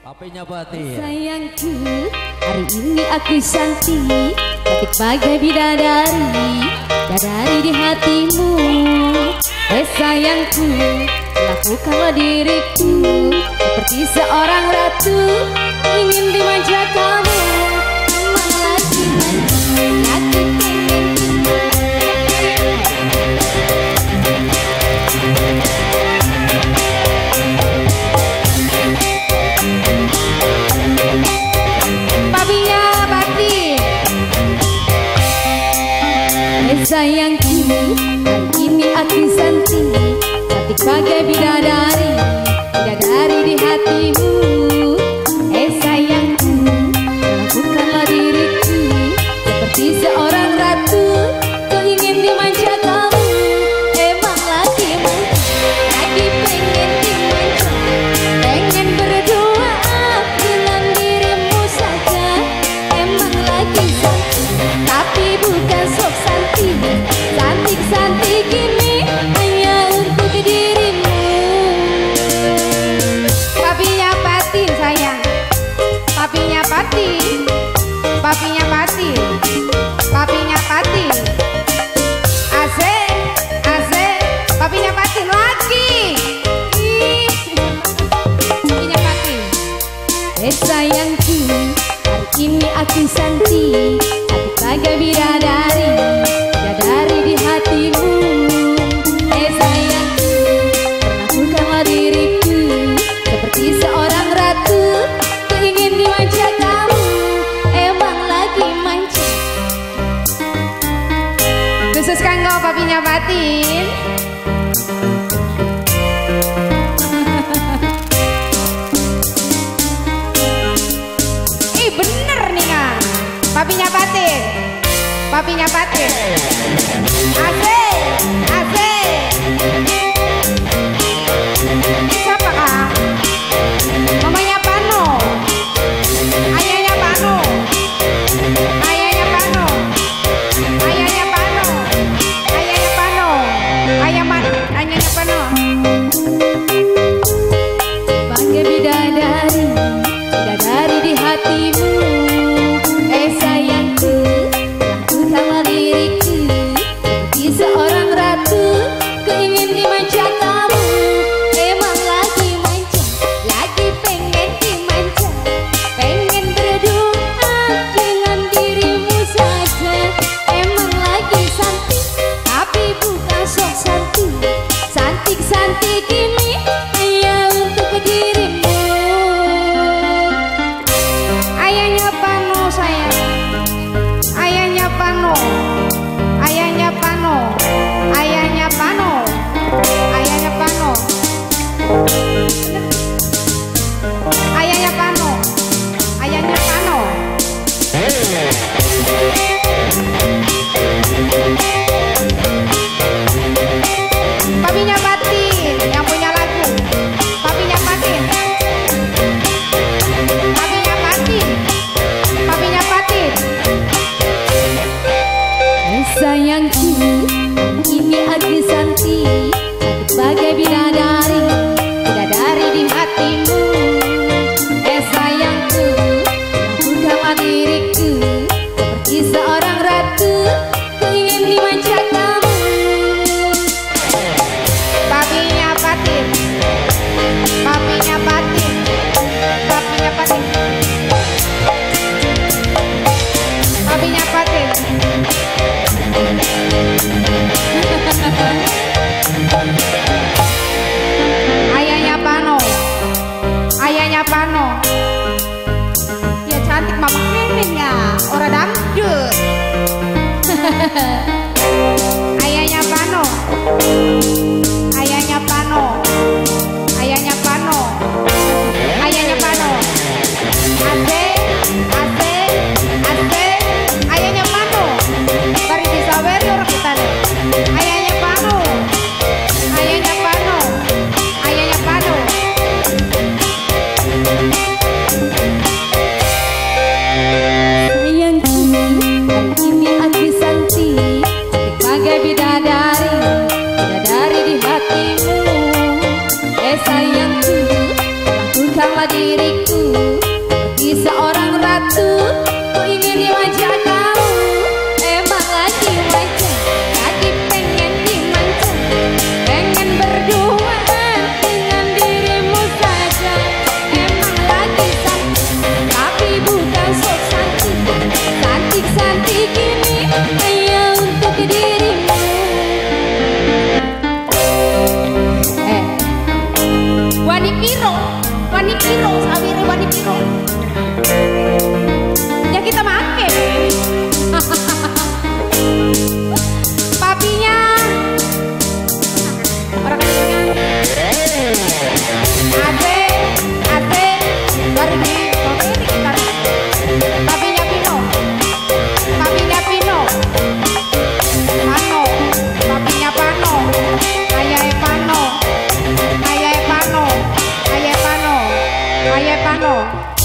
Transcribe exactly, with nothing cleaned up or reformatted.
Hapenya Pati. Sayangku, hari ini aku cantik, cantik bagai bidadari, bidadari di hatimu. Eh sayangku, lakukanlah diriku seperti seorang ratu, ingin dimanja kamu. Memang lagi lagi sayangku, hari ini aku cantik, cantik bagai bidadari, bidadari di hatimu. Eh sayangku, lakukanlah diriku seperti seorang ratu, ku ingin dimanja kamu. Emang lagi manja, lagi pengen dimanja, pengen berdua dengan dirimu saja. Emang lagi cantik, tapi bukan sok cantik, cantik-cantik ini hanya untuk dirimu. Papinya Pati sayang, papinya Pati, papinya Pati, papinya Pati. Asik, asik, papinya Pati lagi. Papinya Pati. Eh sayangku, hari ini aku cantik, cantik bagai bidadari, bidadari di hatimu. Eh sayangku, lakukanlah diriku seperti seorang ratu, ku ingin dimanja kamu. Emang lagi manja. Khusus kanggo papinya Patin. Ih bener nih kak, papinya Patin, papinya Patin. Asik, asik. Siapa kak? Mamanya Pano, ayahnya Pano, ayahnya Pano, ayahnya Pano, ayahnya Pano, ayah man, ayahnya Pano. Bagai bidadari, bidadari di hatimu. Eh sayangku, lakukanlah diriku seperti seorang ratu, ku ingin dimanja kamu. Emang lagi manja, lagi pengen dimanja, pengen berdua dengan dirimu saja. Emang lagi cantik, tapi bukan sok cantik, cantik-cantik ini hanya untuk dirimu. Ayahnya Pano sayang, ayahnya Pano, ayahnya Pano, ayahnya Pano, ayahnya Pano, ayahnya Pano, ayahnya Pano. Papinya Patin yang punya lagu, papinya Patin, papinya Patin, papinya Patin. Eh sayangku, ini aku cantik, cantik bagai bidadari, bidadari di hatimu. Eh sayangku, lakukanlah diriku seperti seorang ratu, ku ingin dimanja kamu. Papinya Patin, papinya Patin, papinya Patin, papinya Patin. Ayahnya Pano, ayahnya Pano. Ya cantik mama neneng ya, orang dangdut. Ayahnya Pano, ayahnya Pano, ayahnya Pano, ayahnya Pano. Asik, asik, asik. Ayahnya Pano, bari disaweri orang kita nih. Ayahnya Pano, ayahnya Pano, ayahnya Pano. Sayangku, hari ini aku cantik, Di seorang ratu ku ingin dimanja kau. Emang lagi wajah lagi pengen dimanja, pengen berduaan dengan dirimu saja. Emang lagi cantik tapi bukan sok cantik, cantik-cantik ini hanya untuk dirimu. Eh, Wani Piro, Wani Piro, sawire Wani Piro. Ya kita make. Papinya orang kayaknya Ade, Ade baru di papinya Pino, papinya Pino, Pano, papinya Pano, ayah Pano, ayah Pano, ayah Pano, ayah Pano.